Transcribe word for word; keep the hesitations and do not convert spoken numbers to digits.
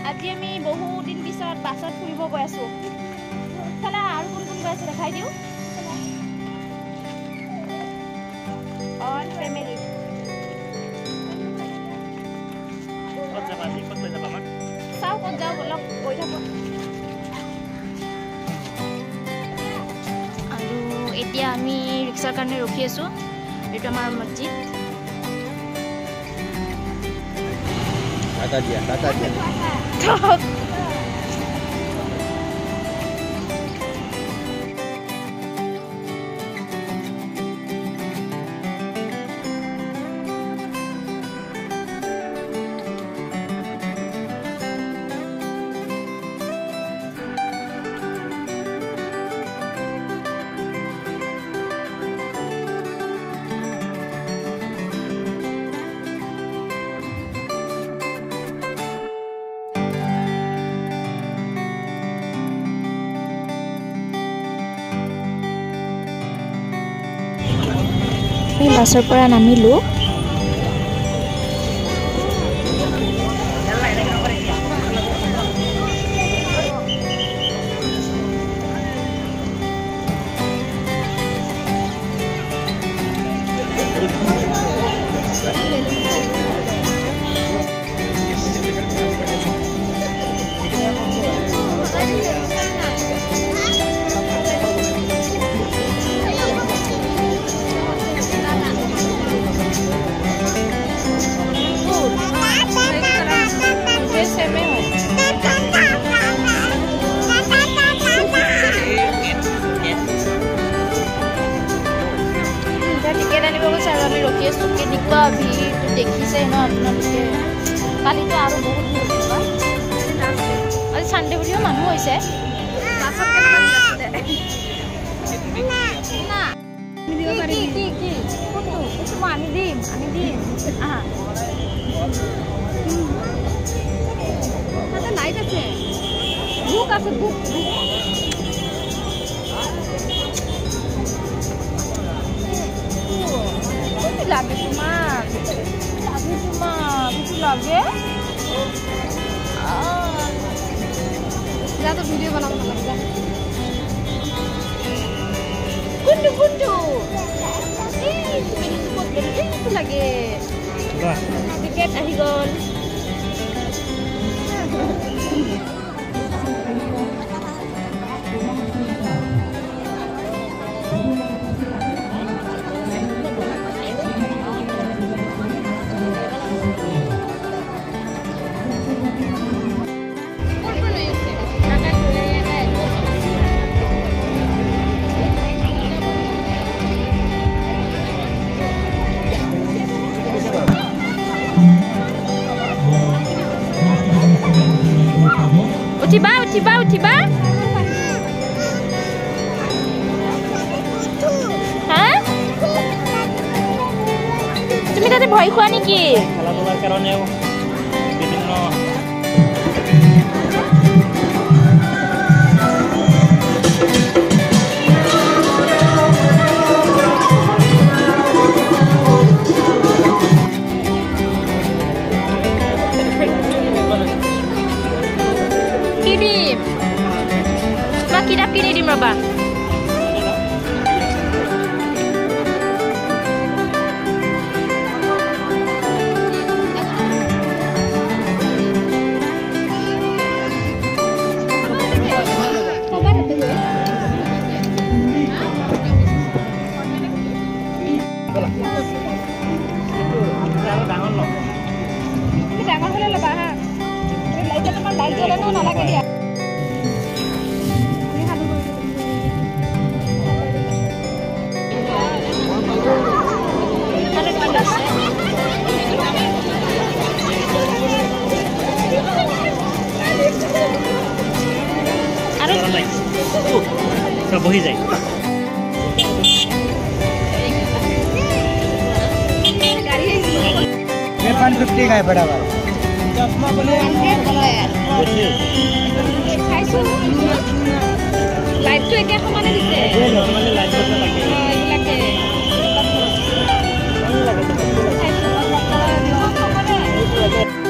আজি আমি বহু দিন পিছত বাছত ফুৰিব গৈ আছো। চলা আৰু কোন কোন গৈ আছে দেখাই দিও। All family. ক'ত যাবা আজি? ক'ত লৈ যাবা আমাক? চাও ক'ত যাও বলক গৈ থাকো। আৰু এতিয়া আমি ৰিক্সাৰ কাৰণে ৰখি আছো। এইটো আমাৰ মছজিদ। টাটা দিয়া, টাটা দিয়া। আমি বাছৰ পৰা নামিলো। আমি ৰখি আছো কেনেকুৱা ভিৰটো দেখিছে ন আপোনালোকে। কালিতো আৰু বহুত ভিৰ হৈছিল। আজি চানডে বুলিও মানুহ হৈছে। আনি দিম আনি দিম লাইট আছে বুক আছে বুক লাগে তোমার লাগে তোমার কিছু লাগে যা তো ভিডিও বানাবো না লাগে গুন্ডু গুন্ডু এই তুমি কিছু করবে কিছু লাগে টিকেট আহি গল উঠিবা উঠিবা উঠিবা হা তুমি তাতে ভয় খোৱা নেকি? খেলা ধূলাৰ কাৰণেও বিভিন্ন কিতাপ কিনি দিম ৰবা। ডাঙৰ হলে ল'বা হা। লাইট তোমাৰ লাইট জ্বলে ন নালাগে দিয়া। বহি যায় वन फिफ्टी का है बड़ा वाला लाइट तो एक समान दिसे नॉर्मली लाइट बता লাগে हां এই লাগে